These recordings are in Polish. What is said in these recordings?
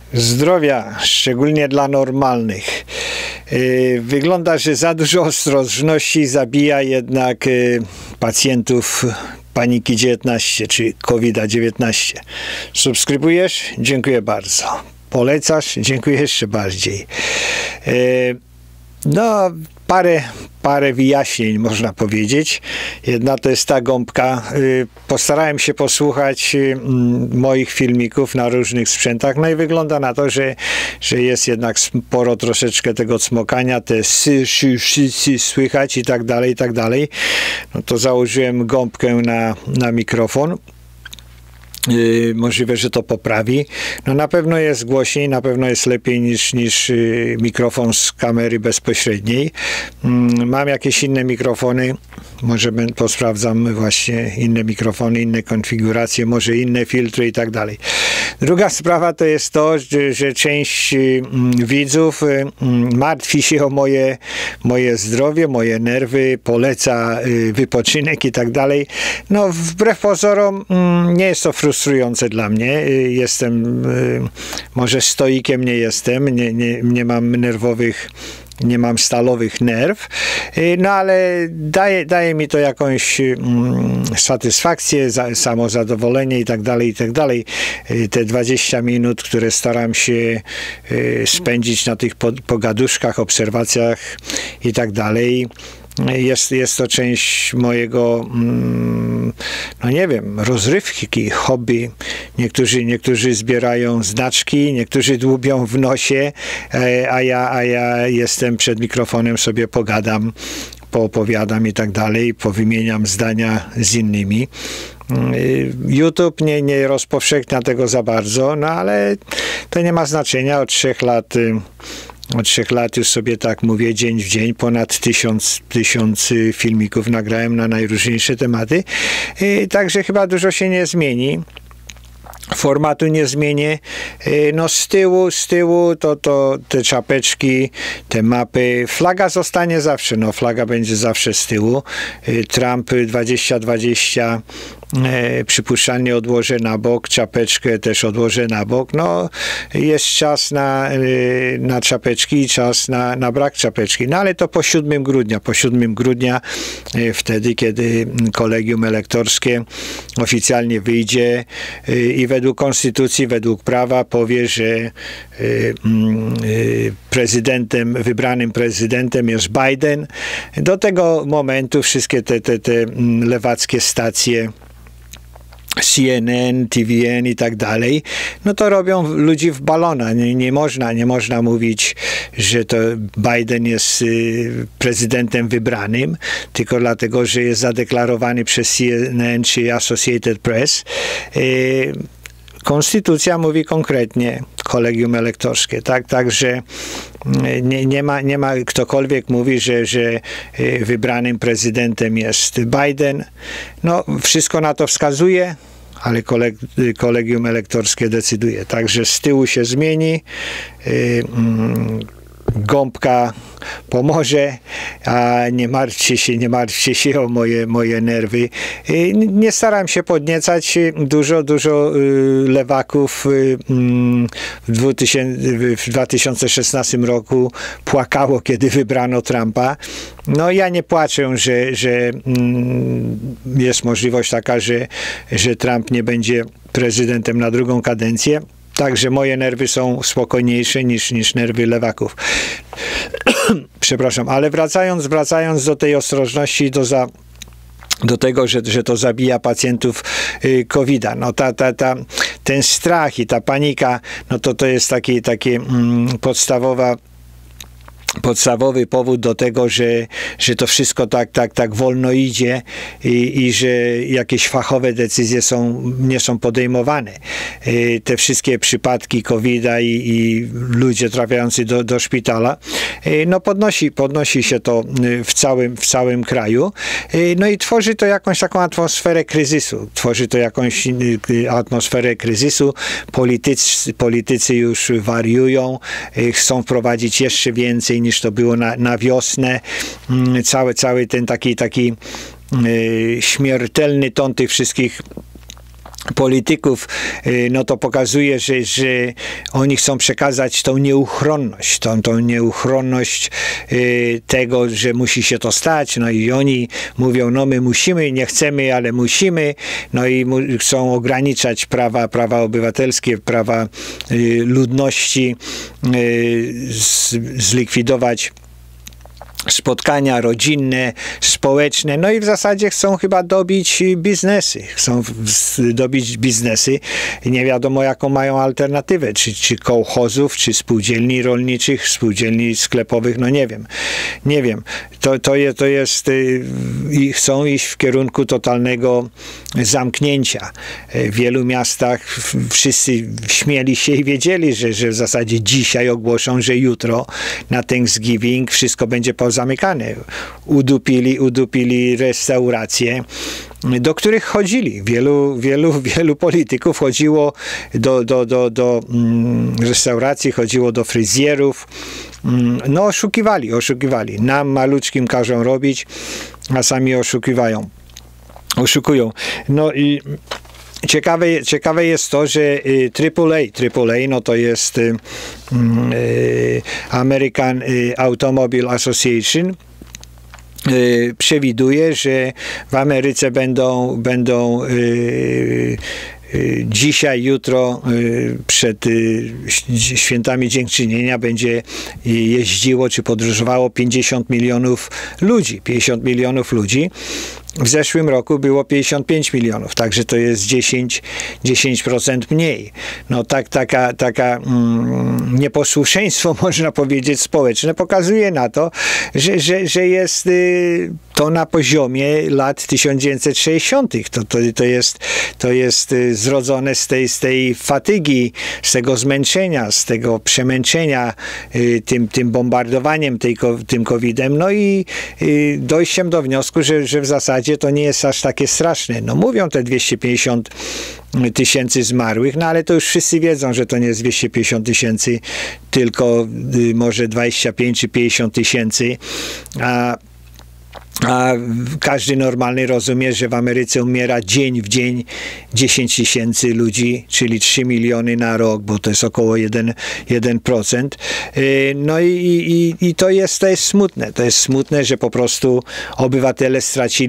Zdrowia, szczególnie dla normalnych. Wygląda, że za dużo ostrożności zabija jednak pacjentów paniki 19 czy COVID-19. Subskrybujesz? Dziękuję bardzo. Polecasz? Dziękuję jeszcze bardziej. No, parę wyjaśnień można powiedzieć. Jedna to jest ta gąbka. Postarałem się posłuchać moich filmików na różnych sprzętach, no i wygląda na to, że jest jednak sporo troszeczkę tego cmokania, te sy słychać i tak dalej, i tak dalej. No to założyłem gąbkę na mikrofon. Możliwe, że to poprawi. No na pewno jest głośniej, na pewno jest lepiej niż mikrofon z kamery bezpośredniej. Mam jakieś inne mikrofony, może posprawdzam właśnie inne mikrofony, inne konfiguracje, może inne filtry i tak dalej. Druga sprawa to jest to, że część widzów martwi się o moje zdrowie, moje nerwy, poleca wypoczynek i tak dalej. No wbrew pozorom nie jest to frustrujące dla mnie. Jestem, może stoikiem nie jestem, nie mam nerwowych, nie mam stalowych nerw, no ale daje mi to jakąś satysfakcję, samozadowolenie i tak dalej, i tak dalej. Te 20 minut, które staram się spędzić na tych pogaduszkach, obserwacjach i tak dalej. Jest to część mojego, no nie wiem, rozrywki, hobby. Niektórzy zbierają znaczki, niektórzy dłubią w nosie, a ja jestem przed mikrofonem, sobie pogadam, poopowiadam i tak dalej, powymieniam zdania z innymi. YouTube nie rozpowszechnia tego za bardzo, no ale to nie ma znaczenia. Od 3 lat już sobie tak mówię, dzień w dzień, ponad 1000 filmików nagrałem na najróżniejsze tematy, także chyba dużo się nie zmieni. Formatu nie zmienię. No z tyłu to te czapeczki, te mapy. Flaga zostanie zawsze, no flaga będzie zawsze z tyłu. Trump 2020 przypuszczalnie odłożę na bok, czapeczkę też odłożę na bok. No jest czas na czapeczki i czas na brak czapeczki. No ale to po 7 grudnia, wtedy, kiedy kolegium elektorskie oficjalnie wyjdzie i według konstytucji, według prawa powie, że wybranym prezydentem jest Biden. Do tego momentu wszystkie te lewackie stacje, CNN, TVN i tak dalej, no to robią ludzi w balona. Nie można mówić, że to Biden jest prezydentem wybranym, tylko dlatego, że jest zadeklarowany przez CNN czy Associated Press. Konstytucja mówi konkretnie, kolegium elektorskie, tak? Także nie ma ktokolwiek mówi, że wybranym prezydentem jest Biden. No, wszystko na to wskazuje, ale kolegium elektorskie decyduje. Także z tyłu się zmieni. Gąbka pomoże, a nie martwcie się o moje nerwy. Nie staram się podniecać. Dużo lewaków w 2016 roku płakało, kiedy wybrano Trumpa. No ja nie płaczę, że jest możliwość taka, że Trump nie będzie prezydentem na drugą kadencję. Także moje nerwy są spokojniejsze niż nerwy lewaków. Przepraszam, ale wracając do tej ostrożności, do tego, że to zabija pacjentów COVID-a. No ten strach i ta panika, no to jest taki podstawowy powód do tego, że to wszystko tak wolno idzie i że jakieś fachowe decyzje nie są podejmowane. Te wszystkie przypadki COVID-a i ludzie trafiający do szpitala, no podnosi się to w całym kraju. No i tworzy to jakąś taką atmosferę kryzysu. Politycy już wariują, chcą wprowadzić jeszcze więcej niż to było na wiosnę. Cały ten taki śmiertelny ton tych wszystkich polityków, no to pokazuje, że oni chcą przekazać tą nieuchronność, tą nieuchronność tego, że musi się to stać, no i oni mówią, no my musimy, nie chcemy, ale musimy, no i chcą ograniczać prawa obywatelskie, prawa ludności, zlikwidować spotkania rodzinne, społeczne, no i w zasadzie chcą chyba dobić biznesy. Nie wiadomo, jaką mają alternatywę, czy kołchozów, czy spółdzielni rolniczych, spółdzielni sklepowych, no nie wiem. To jest i chcą iść w kierunku totalnego zamknięcia. W wielu miastach wszyscy śmieli się i wiedzieli, że w zasadzie dzisiaj ogłoszą, że jutro na Thanksgiving wszystko będzie pozamykane. Udupili restauracje, do których chodzili. Wielu polityków chodziło do restauracji, chodziło do fryzjerów. No oszukiwali. Nam maluczkim każą robić, a sami oszukują. No i ciekawe jest to, że AAA, no to jest American Automobile Association, przewiduje, że w Ameryce będą dzisiaj, jutro, przed świętami Dziękczynienia będzie jeździło czy podróżowało 50 milionów ludzi. W zeszłym roku było 55 milionów, także to jest 10% mniej. No taka nieposłuszeństwo, można powiedzieć, społeczne pokazuje na to, że jest to na poziomie lat 1960. To jest zrodzone z tej fatygi, z tego zmęczenia, z tego przemęczenia tym bombardowaniem, tym COVID-em, no i dojściem do wniosku, że w zasadzie to nie jest aż takie straszne. No mówią te 250 tysięcy zmarłych, no ale to już wszyscy wiedzą, że to nie jest 250 tysięcy, tylko może 25 czy 50 tysięcy, a każdy normalny rozumie, że w Ameryce umiera dzień w dzień 10 tysięcy ludzi, czyli 3 miliony na rok, bo to jest około 1%. No i to jest smutne. To jest smutne, że po prostu obywatele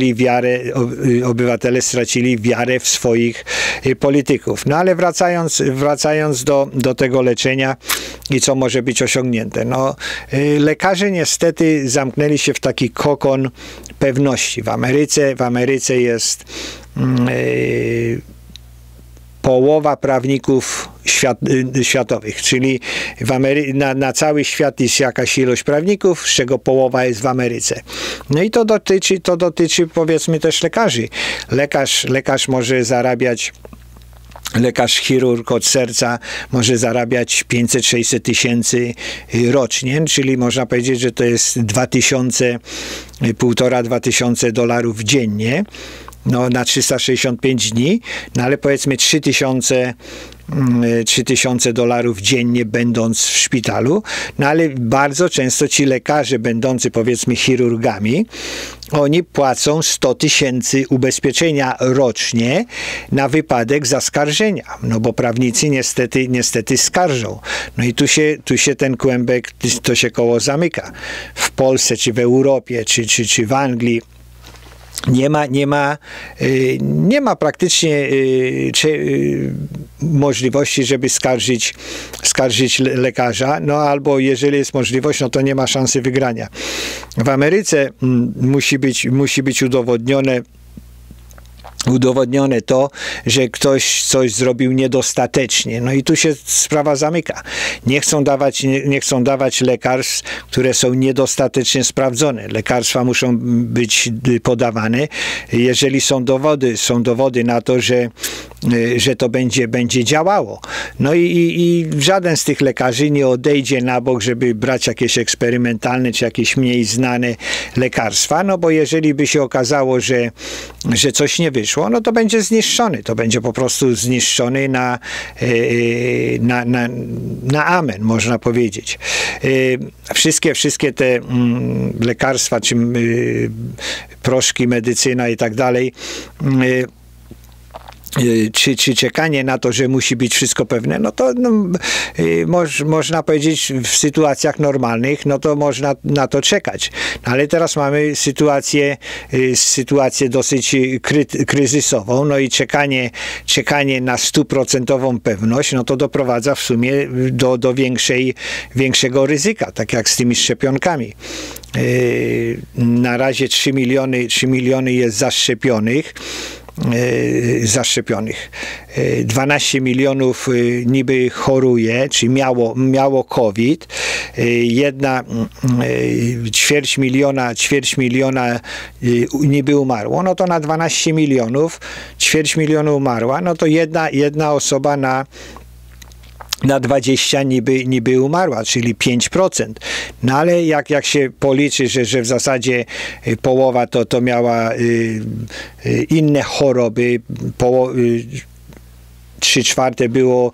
stracili wiarę w swoich polityków. No ale wracając do tego leczenia i co może być osiągnięte. No, lekarze niestety zamknęli się w taki kokon pewności. W Ameryce jest połowa prawników światowych, czyli na cały świat jest jakaś ilość prawników, z czego połowa jest w Ameryce. No i to dotyczy powiedzmy też lekarzy. Lekarz może zarabiać, lekarz chirurg od serca może zarabiać 500-600 tysięcy rocznie, czyli można powiedzieć, że to jest $1,5–2,000 dziennie, no, na 365 dni, no ale powiedzmy $3,000 dziennie będąc w szpitalu, no ale bardzo często ci lekarze będący powiedzmy chirurgami, oni płacą 100 tysięcy ubezpieczenia rocznie na wypadek zaskarżenia, no bo prawnicy niestety skarżą. No i tu się ten kłębek, to się koło zamyka. W Polsce, czy w Europie, czy w Anglii nie ma praktycznie możliwości, żeby skarżyć lekarza, no albo jeżeli jest możliwość, no to nie ma szansy wygrania. W Ameryce musi być udowodnione to, że ktoś coś zrobił niedostatecznie. No i tu się sprawa zamyka. Nie chcą dawać lekarstw, które są niedostatecznie sprawdzone. Lekarstwa muszą być podawane, jeżeli są dowody na to, że to będzie działało. No i żaden z tych lekarzy nie odejdzie na bok, żeby brać jakieś eksperymentalne, czy jakieś mniej znane lekarstwa, no bo jeżeli by się okazało, że coś nie wyszło, no to będzie zniszczony. To będzie po prostu zniszczony na amen, można powiedzieć. Wszystkie te lekarstwa, czy proszki, medycyna i tak dalej, czy czekanie na to, że musi być wszystko pewne, no to można powiedzieć w sytuacjach normalnych, no to można na to czekać. No, ale teraz mamy sytuację dosyć kryzysową, no i czekanie na 100% pewność, no to doprowadza w sumie do większego ryzyka, tak jak z tymi szczepionkami. Na razie 3 miliony jest zaszczepionych. 12 milionów niby choruje, czy miało COVID. Ćwierć miliona niby umarło. No to na 12 milionów, ćwierć miliona umarła, no to jedna osoba na 20 niby umarła, czyli 5%. No ale jak się policzy, że w zasadzie połowa to miała inne choroby, 3/4 było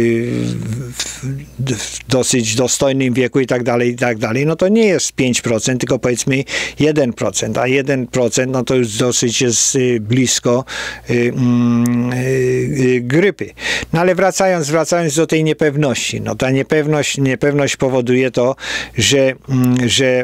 w dosyć dostojnym wieku i tak dalej, no to nie jest 5%, tylko powiedzmy 1%, a 1% no to już dosyć jest blisko grypy. No ale wracając do tej niepewności, no ta niepewność powoduje to, że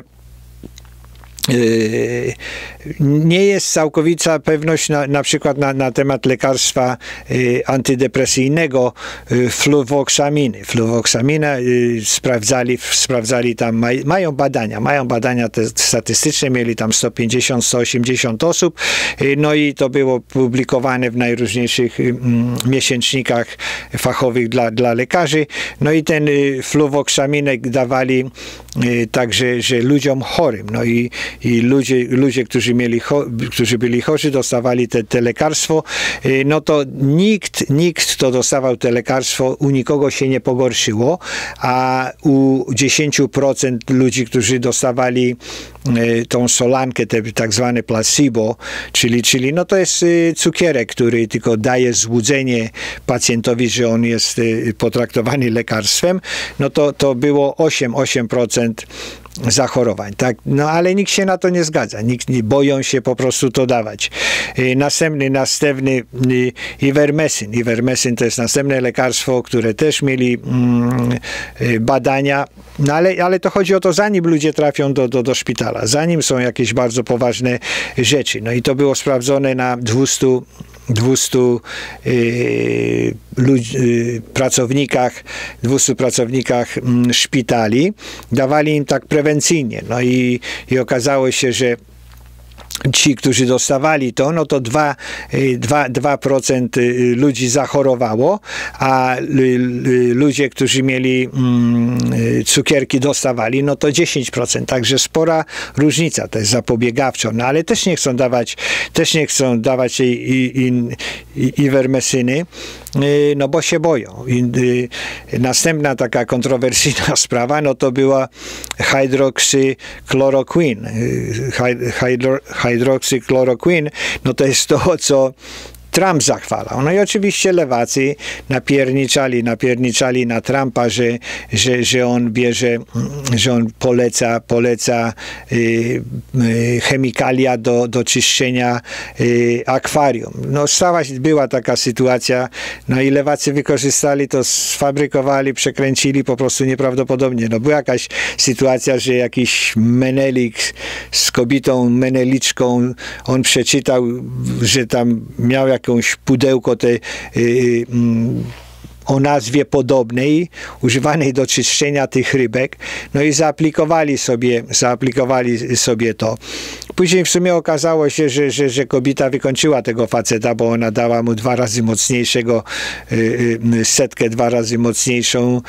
nie jest całkowita pewność na przykład na temat lekarstwa antydepresyjnego fluwoksaminy. Fluwoksamina sprawdzali tam, mają badania te statystyczne, mieli tam 150-180 osób, no i to było publikowane w najróżniejszych miesięcznikach fachowych dla lekarzy, no i ten fluwoksaminę dawali także, że ludziom chorym, no i ludzie, którzy byli chorzy, dostawali te lekarstwo, no to nikt, kto dostawał te lekarstwo, u nikogo się nie pogorszyło, a u 10% ludzi, którzy dostawali tą solankę, te tak zwane placebo, czyli no to jest cukierek, który tylko daje złudzenie pacjentowi, że on jest potraktowany lekarstwem, no to było 8% zachorowań, tak? No ale nikt się na to nie zgadza, boją się po prostu to dawać. Następny Ivermectin. Ivermectin to jest następne lekarstwo, które też mieli badania, no ale to chodzi o to, zanim ludzie trafią do szpitala, zanim są jakieś bardzo poważne rzeczy. No i to było sprawdzone na 200 pracownikach szpitali, dawali im tak prewencyjnie. No i okazało się, że ci, którzy dostawali to, no to 2% ludzi zachorowało, a ludzie, którzy mieli cukierki dostawali, no to 10%. Także spora różnica, to jest zapobiegawczo. No ale też nie chcą dawać iwermesyny, no bo się boją. Następna taka kontrowersyjna sprawa, no to była hydroxychloroquine. Hydroxychloroquine, no to jest to, co Trump zachwalał. No i oczywiście lewacy napierniczali na Trumpa, że on bierze, że on poleca chemikalia do czyszczenia akwarium. No była taka sytuacja, no i lewacy wykorzystali to, sfabrykowali, przekręcili po prostu nieprawdopodobnie. No była jakaś sytuacja, że jakiś menelik z kobietą meneliczką, on przeczytał, że tam miał jakąś pudełko o nazwie podobnej, używanej do czyszczenia tych rybek, no i zaaplikowali sobie to. Później w sumie okazało się, że kobieta wykończyła tego faceta, bo ona dała mu 2 razy mocniejszego, setkę 2 razy mocniejszą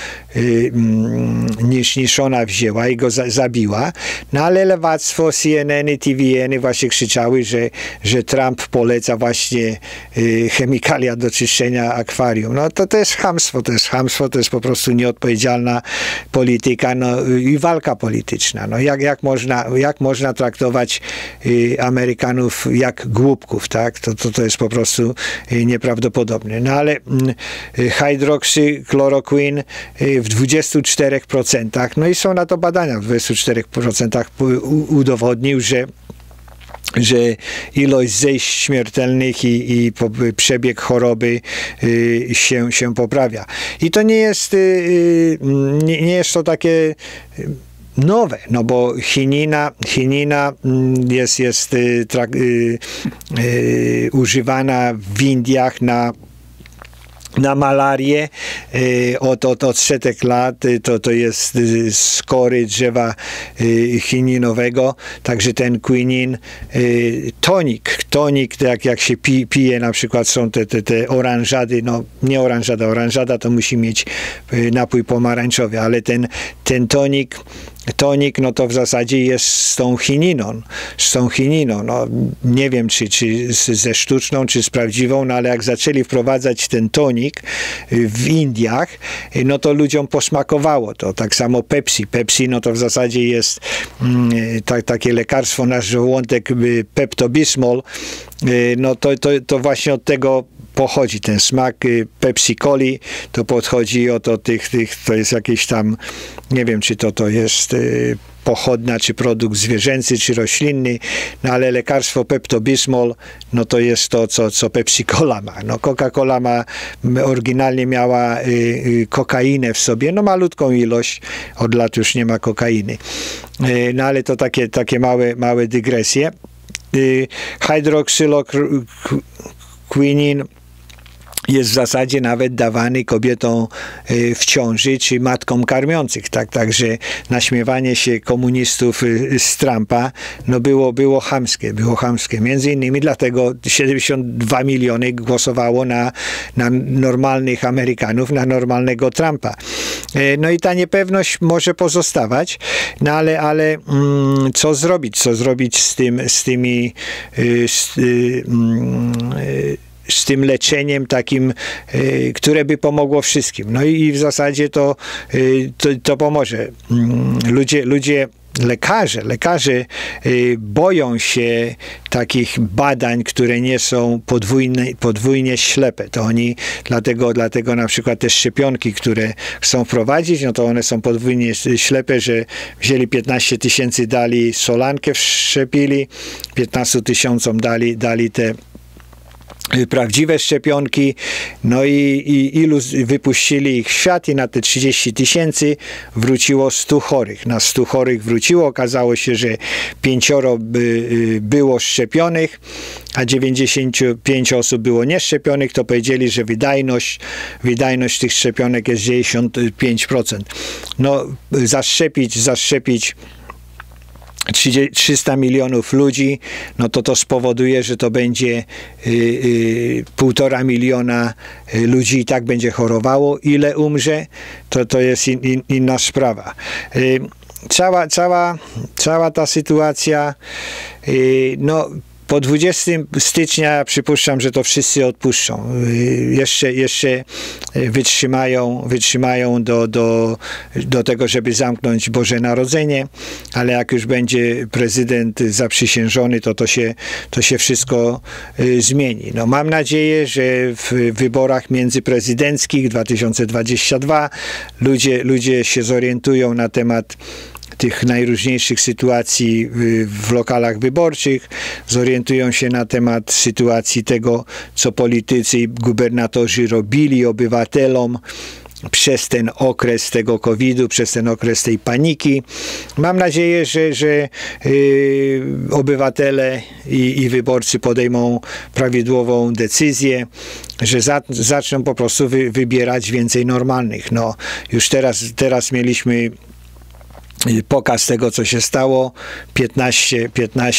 niż ona wzięła i go zabiła. No ale lewactwo, CNN, TVN właśnie krzyczały, że Trump poleca właśnie chemikalia do czyszczenia akwarium. No to jest chamstwo, to jest po prostu nieodpowiedzialna polityka, no i walka polityczna. No jak można traktować Amerykanów jak głupków, tak? To jest po prostu nieprawdopodobne. No ale hydroxychloroquine w 24%, no i są na to badania, w 24% udowodnił, że ilość zejść śmiertelnych i przebieg choroby się poprawia. I to nie jest to takie nowe, no bo chinina jest używana w Indiach na malarię od setek lat. To jest z kory drzewa chininowego, także ten quinin, tonik jak się pije, na przykład są te oranżady, no nie oranżada to musi mieć napój pomarańczowy, ale ten tonik, no to w zasadzie jest z tą chininą. No, nie wiem, czy ze sztuczną, czy z prawdziwą, no ale jak zaczęli wprowadzać ten tonik w Indiach, no to ludziom posmakowało to. Tak samo Pepsi, no to w zasadzie jest takie lekarstwo na żołądek, Pepto-Bismol, no to właśnie od tego pochodzi ten smak Pepsi-Coli, to podchodzi od to jest jakieś tam, nie wiem, czy to jest pochodna, czy produkt zwierzęcy, czy roślinny, no ale lekarstwo Pepto-Bismol, no to jest to, co Pepsi-Cola ma. No Coca-Cola oryginalnie miała kokainę w sobie, no malutką ilość, od lat już nie ma kokainy. No ale to takie małe dygresje. Hydroxychloroquinin jest w zasadzie nawet dawany kobietom w ciąży, czy matkom karmiących. Także naśmiewanie się komunistów z Trumpa, no było chamskie. Między innymi dlatego 72 miliony głosowało na normalnych Amerykanów, na normalnego Trumpa. No i ta niepewność może pozostawać, no ale co zrobić? Co zrobić z tym leczeniem takim, które by pomogło wszystkim. No i w zasadzie to pomoże. Lekarze boją się takich badań, które nie są podwójnie ślepe. To oni dlatego na przykład te szczepionki, które chcą wprowadzić, no to one są podwójnie ślepe, że wzięli 15 000, dali solankę, wszczepili, 15 000 dali te prawdziwe szczepionki, no i ilu wypuścili ich w świat, i na te 30 000 wróciło 100 chorych. Na 100 chorych wróciło, okazało się, że 5 było szczepionych, a 95 osób było nieszczepionych, to powiedzieli, że wydajność tych szczepionek jest 95%. No, zaszczepić 300 milionów ludzi, no to spowoduje, że to będzie 1,5 miliona ludzi i tak będzie chorowało. Ile umrze, to jest inna sprawa. Cała ta sytuacja, no po 20 stycznia przypuszczam, że to wszyscy odpuszczą. Jeszcze wytrzymają do tego, żeby zamknąć Boże Narodzenie, ale jak już będzie prezydent zaprzysiężony, to się wszystko zmieni. No, mam nadzieję, że w wyborach międzyprezydenckich 2022 ludzie się zorientują na temat tych najróżniejszych sytuacji w lokalach wyborczych, zorientują się na temat sytuacji tego, co politycy i gubernatorzy robili obywatelom przez ten okres tego COVID-u, przez ten okres tej paniki. Mam nadzieję, że obywatele i wyborcy podejmą prawidłową decyzję, że zaczną po prostu wybierać więcej normalnych. No, już teraz mieliśmy pokaz tego, co się stało. 15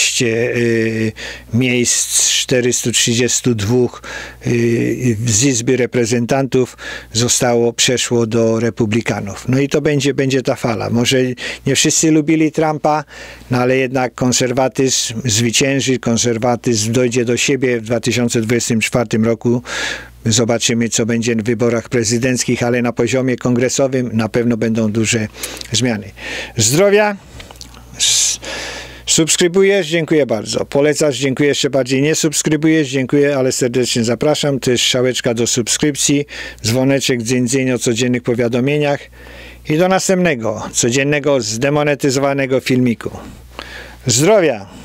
miejsc z 432 z Izby Reprezentantów przeszło do Republikanów. No i to będzie ta fala. Może nie wszyscy lubili Trumpa, no ale jednak konserwatyzm zwycięży, konserwatyzm dojdzie do siebie w 2024 roku. Zobaczymy, co będzie w wyborach prezydenckich, ale na poziomie kongresowym na pewno będą duże zmiany. Zdrowia! Subskrybujesz? Dziękuję bardzo. Polecasz? Dziękuję jeszcze bardziej. Nie subskrybujesz? Dziękuję, ale serdecznie zapraszam. To jest strzałeczka do subskrypcji, dzwoneczek dzyń o codziennych powiadomieniach i do następnego, codziennego, zdemonetyzowanego filmiku. Zdrowia!